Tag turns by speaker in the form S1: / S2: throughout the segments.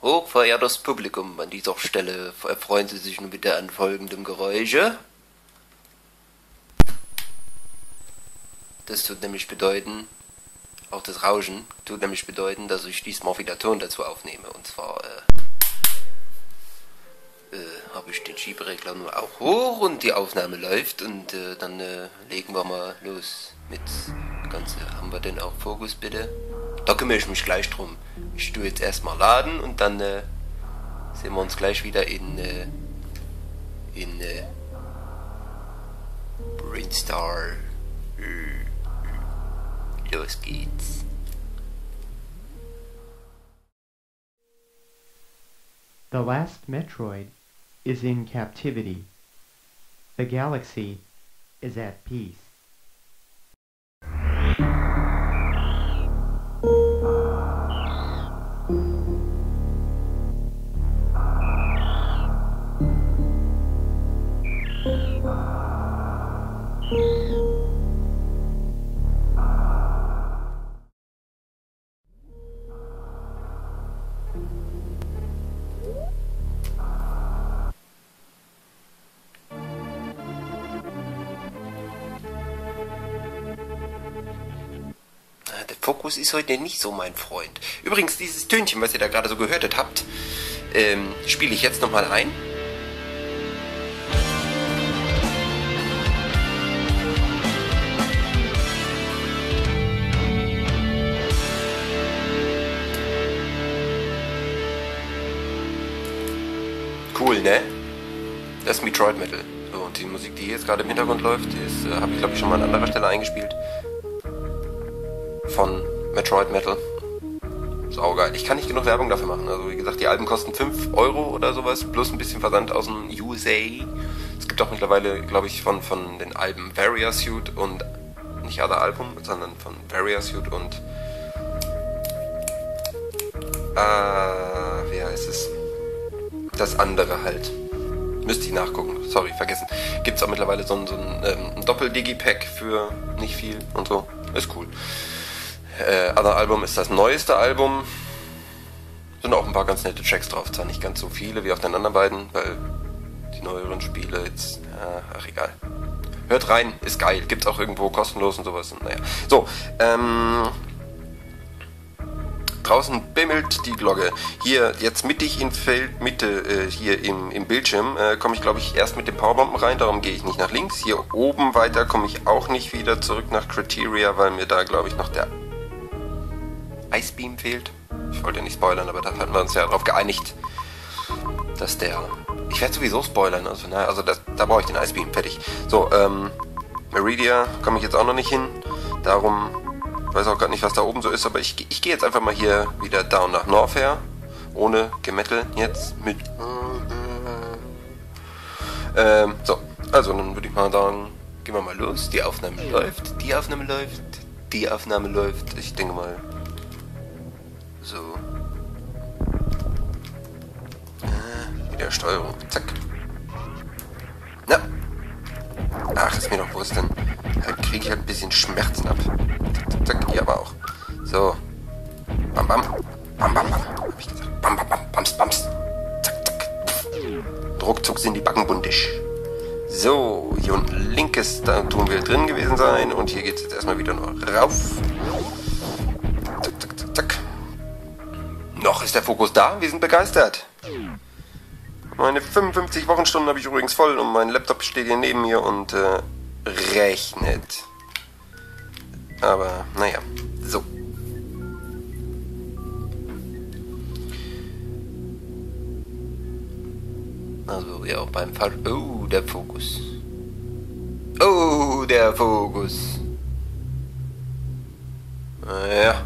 S1: Hochverehrtes Publikum, an dieser Stelle erfreuen Sie sich nun bitte an folgendem Geräusche. Das tut nämlich bedeuten, auch das Rauschen tut nämlich bedeuten, dass ich diesmal wieder Ton dazu aufnehme. Und zwar habe ich den Schieberegler nur auch hoch und die Aufnahme läuft und dann legen wir mal los mit Ganze. Haben wir denn auch Fokus bitte? Da kümmere ich mich gleich drum. Ich tue jetzt erstmal laden und dann sehen wir uns gleich wieder in Brainstar. Los geht's.
S2: The last Metroid is in captivity. The galaxy is at peace.
S1: Der Fokus ist heute nicht so mein Freund. Übrigens, dieses Tönchen, was ihr da gerade so gehört habt, spiele ich jetzt nochmal ein. Cool, ne? Das ist Metroid Metal. So, und die Musik, die hier jetzt gerade im Hintergrund läuft, die habe ich glaube ich schon mal an anderer Stelle eingespielt. Von Metroid Metal. Saugeil. Ich kann nicht genug Werbung dafür machen. Also wie gesagt, die Alben kosten 5 Euro oder sowas, plus ein bisschen Versand aus dem USA. Es gibt auch mittlerweile, glaube ich, von den Alben Varia Suit und nicht Other Album, sondern von Varia Suit und wie heißt es? Das andere halt. Müsste ich nachgucken. Sorry, vergessen. Gibt's auch mittlerweile so ein Doppel-Digipack für nicht viel und so. Ist cool. Other Album ist das neueste Album. Sind auch ein paar ganz nette Tracks drauf. Zwar nicht ganz so viele wie auf den anderen beiden, weil die neueren Spiele jetzt... ach, egal. Hört rein, ist geil. Gibt's auch irgendwo kostenlos und sowas. Und, naja. So, draußen bimmelt die Glocke. Hier, jetzt mittig in Mitte, hier im Bildschirm, komme ich glaube ich erst mit den Powerbomben rein, darum gehe ich nicht nach links. Hier oben weiter komme ich auch nicht wieder zurück nach Criteria, weil mir da glaube ich noch der Icebeam fehlt. Ich wollte ja nicht spoilern, aber da hatten wir uns ja darauf geeinigt, dass der... Ich werde sowieso spoilern, also naja, also da brauche ich den Icebeam, fertig. So, Meridia komme ich jetzt auch noch nicht hin, darum... Ich weiß auch gar nicht, was da oben so ist, aber ich gehe jetzt einfach mal hier wieder down nach Norfair. Ohne Gemettel jetzt mit... so, also dann würde ich mal sagen, gehen wir mal los. Die Aufnahme läuft, die Aufnahme läuft, die Aufnahme läuft. Ich denke mal... So. Wieder Steuerung, zack. Na. Ach, ist mir doch bewusst, dann kriege ich halt ein bisschen Schmerzen ab. Zack, hier aber auch. So. Bam, bam. Bam, bam, bam. Hab ich gesagt. Bam, bam, bam. Bams, bams. Zack, zack. Ruckzuck sind die Backen buntisch. So, hier unten linkes, da tun wir drin gewesen sein. Und hier geht es jetzt erstmal wieder nur rauf. Zack, zack, zack, zack. Noch ist der Fokus da. Wir sind begeistert. Meine 55 Wochenstunden habe ich übrigens voll und mein Laptop steht hier neben mir und rechnet. Aber, naja, so. Also, ja, auch beim Fall... Oh, der Fokus. Oh, der Fokus. Naja.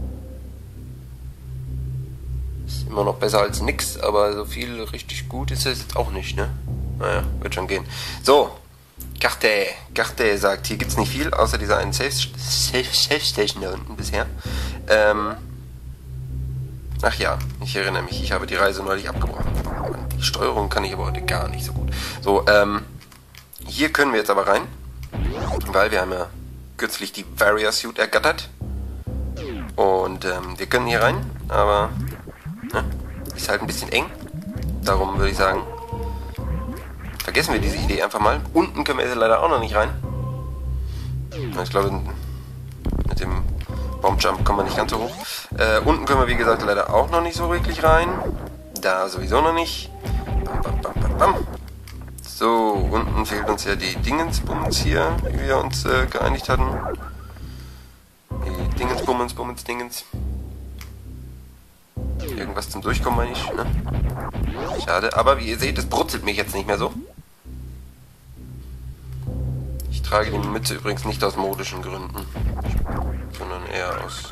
S1: Ist immer noch besser als nix, aber so viel richtig gut ist es jetzt auch nicht, ne? Naja, wird schon gehen. So. Carte sagt, hier gibt's nicht viel, außer dieser einen Safe Station da unten bisher. Ach ja, ich erinnere mich, ich habe die Reise neulich abgebrochen. Die Steuerung kann ich aber heute gar nicht so gut. So, hier können wir jetzt aber rein, weil wir haben ja kürzlich die Varia Suit ergattert. Und wir können hier rein, aber ist halt ein bisschen eng. Darum würde ich sagen, vergessen wir diese Idee einfach mal. Unten können wir jetzt leider auch noch nicht rein. Ich glaube, mit dem Bombjump kommen wir nicht ganz so hoch. Unten können wir, wie gesagt, leider auch noch nicht so wirklich rein. Da sowieso noch nicht. Bam, bam, bam, bam, bam. So, unten fehlt uns ja die Dingensbummens hier, wie wir uns geeinigt hatten. Die Dingens. Irgendwas zum Durchkommen, meine ich, ne? Schade, aber wie ihr seht, es brutzelt mich jetzt nicht mehr so. Ich trage die Mütze übrigens nicht aus modischen Gründen, sondern eher aus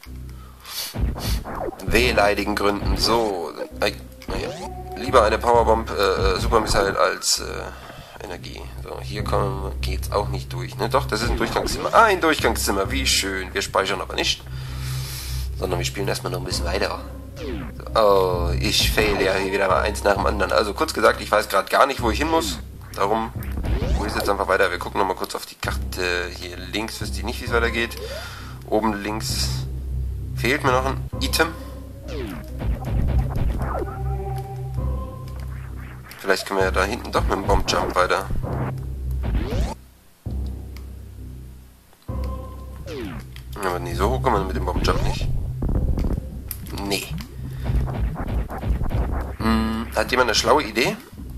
S1: wehleidigen Gründen. So, naja, lieber eine Powerbomb Super Missile als Energie. So, hier geht's auch nicht durch. Ne? Doch, das ist ein Durchgangszimmer. Ah, ein Durchgangszimmer, wie schön. Wir speichern aber nicht, sondern wir spielen erstmal noch ein bisschen weiter. So, oh, ich fail ja hier wieder mal eins nach dem anderen. Also kurz gesagt, ich weiß gerade gar nicht, wo ich hin muss. Darum hole ich jetzt einfach weiter. Wir gucken nochmal kurz auf die Karte. Hier links wüsste ich nicht, wie es weitergeht. Oben links fehlt mir noch ein Item. Vielleicht können wir ja da hinten doch mit dem Bombjump weiter. Aber nee, so hoch kommen wir mit dem Bombjump nicht. Nee. Hat jemand eine schlaue Idee?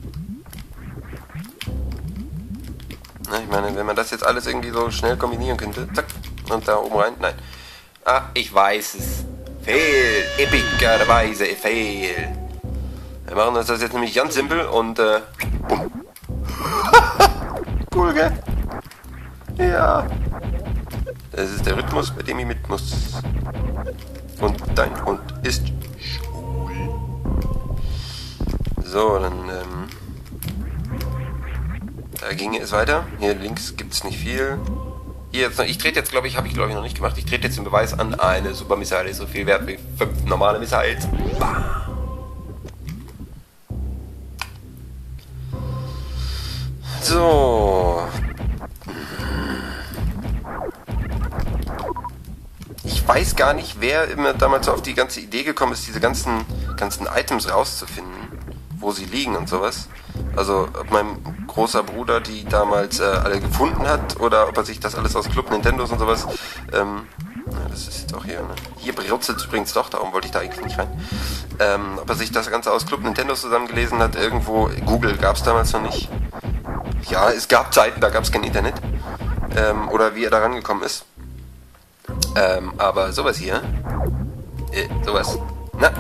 S1: Na, ich meine, wenn man das jetzt alles irgendwie so schnell kombinieren könnte. Zack. Und da oben rein. Nein. Ah, ich weiß es. Fehl. Epischerweise fehl. Wir machen uns das jetzt nämlich ganz simpel und bumm. Cool, gell? Ja. Das ist der Rhythmus, bei dem ich mit muss. Und dein Hund ist schwul. So, dann da ginge es weiter. Hier links gibt es nicht viel. Hier jetzt noch, ich trete jetzt, habe ich noch nicht gemacht. Ich trete jetzt den Beweis an, eine Super Missile ist so viel wert wie 5 normale Missiles. Bam. So. Ich weiß gar nicht, wer immer damals so auf die ganze Idee gekommen ist, diese ganzen Items rauszufinden, wo sie liegen und sowas. Also ob mein großer Bruder die damals alle gefunden hat oder ob er sich das alles aus Club Nintendos und sowas. Das ist jetzt auch hier, ne? Hier brutzelt es übrigens doch, darum wollte ich da eigentlich nicht rein. Ob er sich das Ganze aus Club Nintendos zusammengelesen hat, irgendwo. Google gab es damals noch nicht. Ja, es gab Zeiten, da gab es kein Internet. Oder wie er da rangekommen ist. Aber sowas hier. Sowas. Na.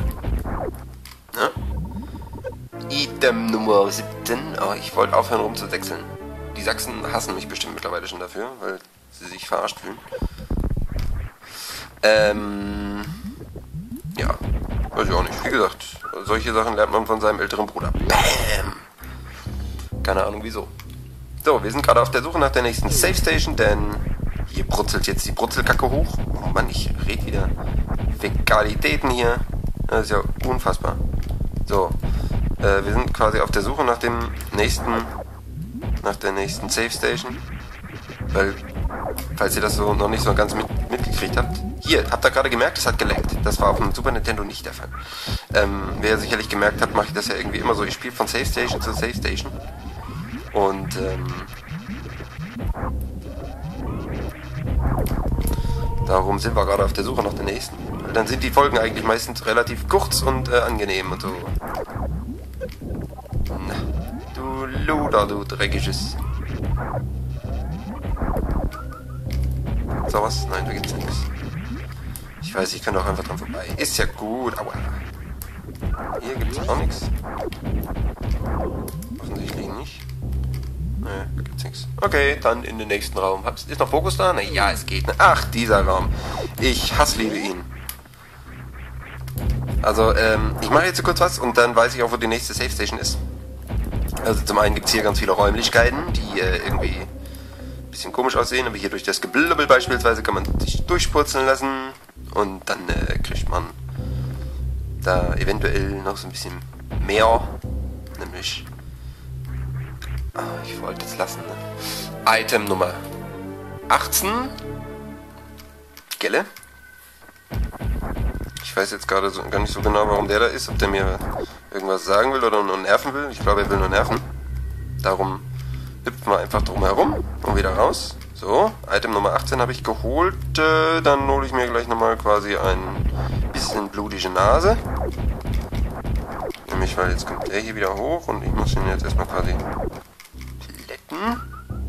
S1: Item Nummer 17. Oh, ich wollte aufhören rumzuwechseln. Die Sachsen hassen mich bestimmt mittlerweile schon dafür, weil sie sich verarscht fühlen. Ja. Weiß ich auch nicht. Wie gesagt, solche Sachen lernt man von seinem älteren Bruder. Bam! Keine Ahnung wieso. So, wir sind gerade auf der Suche nach der nächsten Safe Station, denn hier brutzelt jetzt die Brutzelkacke hoch. Oh Mann, ich rede wieder Fäkalitäten hier. Das ist ja unfassbar. So, wir sind quasi auf der Suche nach der nächsten Safe Station. Weil, falls ihr das so noch nicht so ganz mitgekriegt habt. Hier, habt ihr gerade gemerkt, es hat geleckt. Das war auf dem Super Nintendo nicht der Fall. Wer sicherlich gemerkt hat, mache ich das ja irgendwie immer so. Ich spiele von Safe Station zu Safe Station. Und, darum sind wir gerade auf der Suche nach der nächsten. Weil dann sind die Folgen eigentlich meistens relativ kurz und angenehm und so. Na, du Luder, du dreckiges. So was? Nein, da gibt's nichts. Ich weiß, ich kann doch einfach dran vorbei. Ist ja gut, aua. Hier gibt's auch nichts. Offensichtlich nicht. Ne, gibt's nichts. Okay, dann in den nächsten Raum. Ist noch Fokus da? Na ja, es geht. Ach, dieser Raum. Ich hassliebe ihn. Also, ich mache jetzt kurz was und dann weiß ich auch, wo die nächste Safe Station ist. Also zum einen gibt es hier ganz viele Räumlichkeiten, die irgendwie ein bisschen komisch aussehen, aber hier durch das Geblübbel beispielsweise kann man sich durchpurzeln lassen und dann kriegt man da eventuell noch so ein bisschen mehr, nämlich, ich wollte es lassen, ne? Item Nummer 18, Gelle. Ich weiß jetzt gerade so, gar nicht so genau, warum der da ist. Ob der mir irgendwas sagen will oder nur nerven will. Ich glaube, er will nur nerven. Darum hüpfen wir einfach drum herum und wieder raus. So, Item Nummer 18 habe ich geholt. Dann hole ich mir gleich nochmal quasi ein bisschen blutige Nase. Nämlich, weil jetzt kommt der hier wieder hoch und ich muss ihn jetzt erstmal quasi plätten.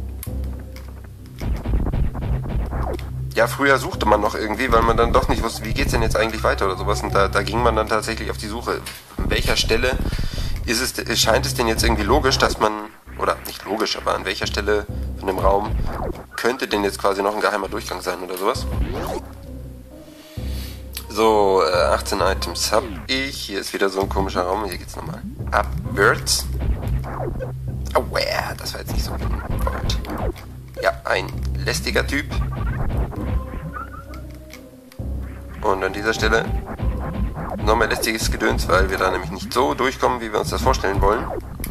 S1: Ja, früher suchte man noch irgendwie, weil man dann doch nicht wusste, wie geht's denn jetzt eigentlich weiter oder sowas. Und da ging man dann tatsächlich auf die Suche. An welcher Stelle scheint es denn jetzt irgendwie logisch, dass man, oder nicht logisch, aber an welcher Stelle von dem Raum könnte denn jetzt quasi noch ein geheimer Durchgang sein oder sowas. So, 18 Items habe ich. Hier ist wieder so ein komischer Raum. Hier geht's nochmal abwärts. Aua, das war jetzt nicht so gewollt. Ja, ein lästiger Typ. Und an dieser Stelle noch mehr lästiges Gedöns, weil wir da nämlich nicht so durchkommen, wie wir uns das vorstellen wollen.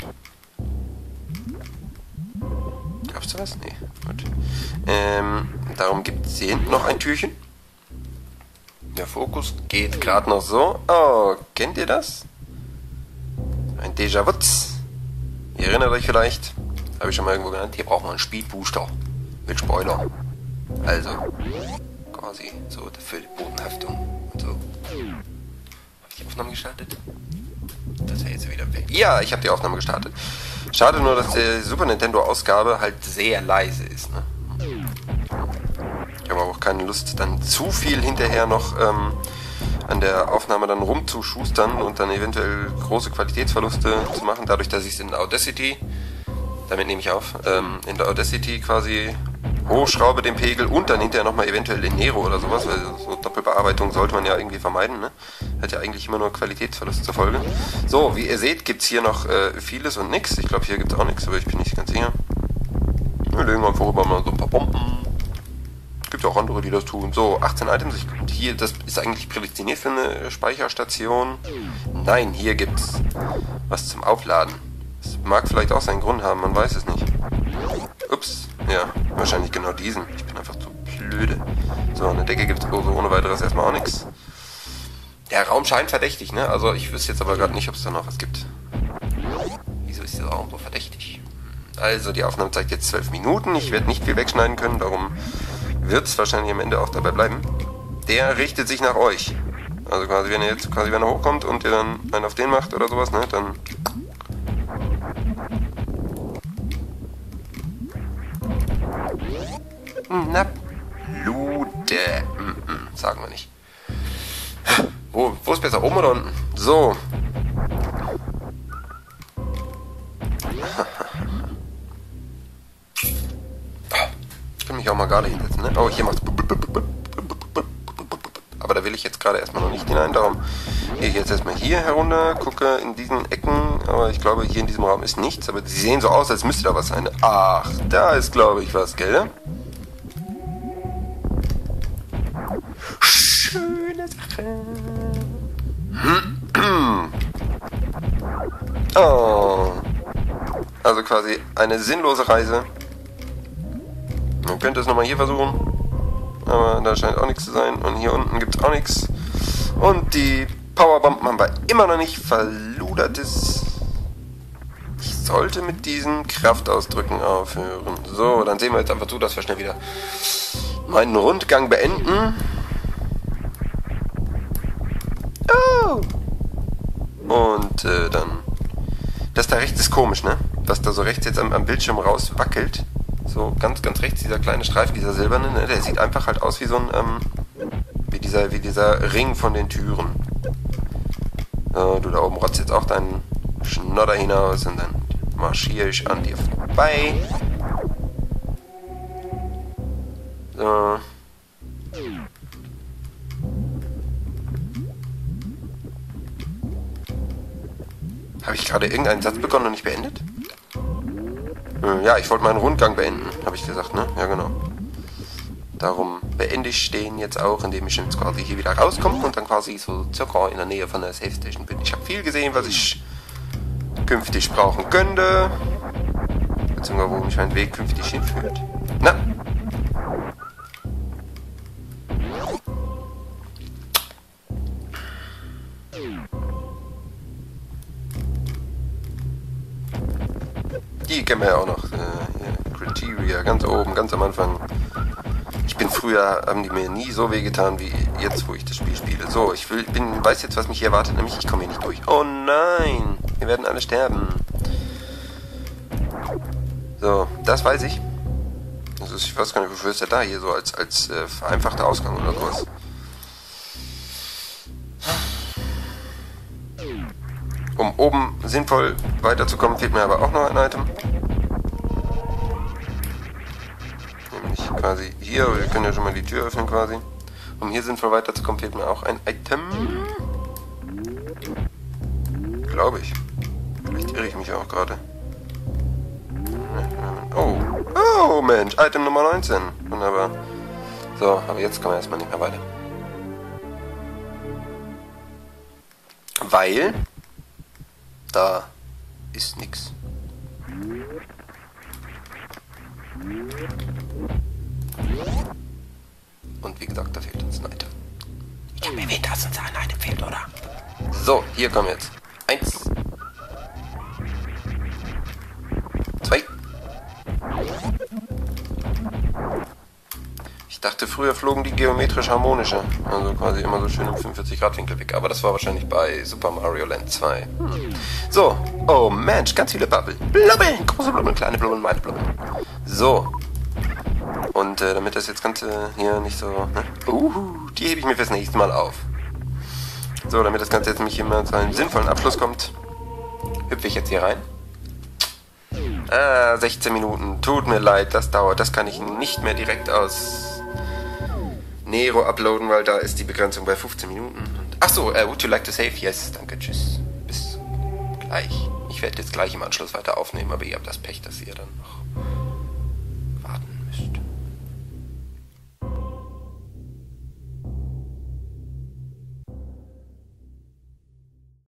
S1: Gab's da was? Nee, gut. Darum gibt es hier hinten noch ein Türchen. Der Fokus geht gerade noch so. Oh, kennt ihr das? Ein Déjà-vu. Ihr erinnert euch vielleicht, habe ich schon mal irgendwo genannt, hier braucht man einen Speedbooster mit Spoiler. Also, quasi so für die Bodenhaftung und so. Habe ich die Aufnahme gestartet? Das wäre jetzt wieder weg. Ja, ich habe die Aufnahme gestartet. Schade nur, dass die Super Nintendo-Ausgabe halt sehr leise ist, ne? Ich habe aber auch keine Lust, dann zu viel hinterher noch an der Aufnahme dann rumzuschustern und dann eventuell große Qualitätsverluste zu machen, dadurch, dass ich es in Audacity, damit nehme ich auf, in der Audacity quasi hochschraube den Pegel und dann hinterher nochmal eventuell in Nero oder sowas, weil so Doppelbearbeitung sollte man ja irgendwie vermeiden, ne? Hat ja eigentlich immer nur Qualitätsverlust zur Folge. So, wie ihr seht, gibt es hier noch vieles und nix. Ich glaube, hier gibt es auch nichts, aber ich bin nicht ganz sicher. Wir legen einfach rüber mal so ein paar Bomben. Gibt ja auch andere, die das tun. So, 18 Items. Hier, das ist eigentlich prädestiniert für eine Speicherstation. Nein, hier gibt's was zum Aufladen. Das mag vielleicht auch seinen Grund haben, man weiß es nicht. Ups, ja, wahrscheinlich genau diesen. Ich bin einfach zu blöde. So, eine Decke gibt's so ohne weiteres erstmal auch nichts. Der Raum scheint verdächtig, ne? Also ich wüsste jetzt aber gerade nicht, ob es da noch was gibt. Wieso ist dieser Raum so verdächtig? Also, die Aufnahme zeigt jetzt 12 Minuten. Ich werde nicht viel wegschneiden können, darum wird es wahrscheinlich am Ende auch dabei bleiben. Der richtet sich nach euch. Also quasi, wenn er hochkommt und ihr dann einen auf den macht oder sowas, ne, dann... Na, Lude. Sagen wir nicht. Wo ist besser, oben oder unten? So. Ich kann mich auch mal gerade hinsetzen, ne? Oh, hier macht's. Aber da will ich jetzt gerade erstmal noch nicht hinein, darum gehe ich jetzt erstmal hier herunter, gucke in diesen Ecken, aber ich glaube, hier in diesem Raum ist nichts, aber sie sehen so aus, als müsste da was sein. Ach, da ist, glaube ich, was, gell? Schöne Sache. Oh. Also quasi eine sinnlose Reise. Man könnte es nochmal hier versuchen. Aber da scheint auch nichts zu sein. Und hier unten gibt es auch nichts. Und die Powerbomben haben wir immer noch nicht. Verludertes. Ich sollte mit diesen Kraftausdrücken aufhören. So, dann sehen wir jetzt einfach zu, dass wir schnell wieder meinen Rundgang beenden. Oh. Und dann... Das da rechts ist komisch, ne? Was da so rechts jetzt am Bildschirm raus wackelt. So ganz, ganz rechts, dieser kleine Streifen, dieser silberne, ne? Der sieht einfach halt aus wie so ein, wie dieser Ring von den Türen. So, du da oben rotzt jetzt auch deinen Schnodder hinaus und dann marschiere ich an dir vorbei. So. Habe ich gerade irgendeinen Satz begonnen und nicht beendet? Ja, ich wollte meinen Rundgang beenden, habe ich gesagt, ne? Ja, genau. Darum beende ich den jetzt auch, indem ich jetzt quasi hier wieder rauskomme und dann quasi so circa in der Nähe von der Safe Station bin. Ich habe viel gesehen, was ich künftig brauchen könnte. Beziehungsweise wo mich mein Weg künftig hinführt. Na! Die kennen wir ja auch noch. Hier, Criteria, ganz oben, ganz am Anfang. Ich bin früher, haben die mir nie so wehgetan wie jetzt, wo ich das Spiel spiele. So, weiß jetzt, was mich hier erwartet, nämlich ich komme hier nicht durch. Oh nein, wir werden alle sterben. So, das weiß ich. Also ich weiß gar nicht, wofür ist der da hier so als vereinfachter Ausgang oder sowas. Um oben sinnvoll weiterzukommen, fehlt mir aber auch noch ein Item. Nämlich quasi hier, wir können ja schon mal die Tür öffnen quasi. Um hier sinnvoll weiterzukommen, fehlt mir auch ein Item. Glaube ich. Vielleicht irre ich mich auch gerade. Oh Mensch, Item Nummer 19. Wunderbar. So, aber jetzt kommen wir erstmal nicht mehr weiter. Weil da ist nix. Und wie gesagt, da fehlt uns ein Item. Ich habe erwähnt, dass uns ein Item fehlt, oder? So, hier kommen jetzt. 1. 2. Ich dachte, früher flogen die geometrisch harmonischer. Also quasi immer so schön im 45-Grad-Winkel weg. Aber das war wahrscheinlich bei Super Mario Land 2. So. Oh Mensch, ganz viele Bubble. Blubbeln. Große Blubbeln, kleine Blubbeln, meine Blubbeln. So. Und damit das jetzt Ganze hier nicht so... Ne? Die hebe ich mir fürs nächste Mal auf. So, damit das Ganze jetzt nämlich immer zu einem sinnvollen Abschluss kommt, hüpfe ich jetzt hier rein. 16 Minuten. Tut mir leid, das dauert. Das kann ich nicht mehr direkt aus Nero uploaden, weil da ist die Begrenzung bei 15 Minuten. Achso, would you like to save? Yes, danke, tschüss. Bis gleich. Ich werde jetzt gleich im Anschluss weiter aufnehmen, aber ihr habt das Pech, dass ihr dann noch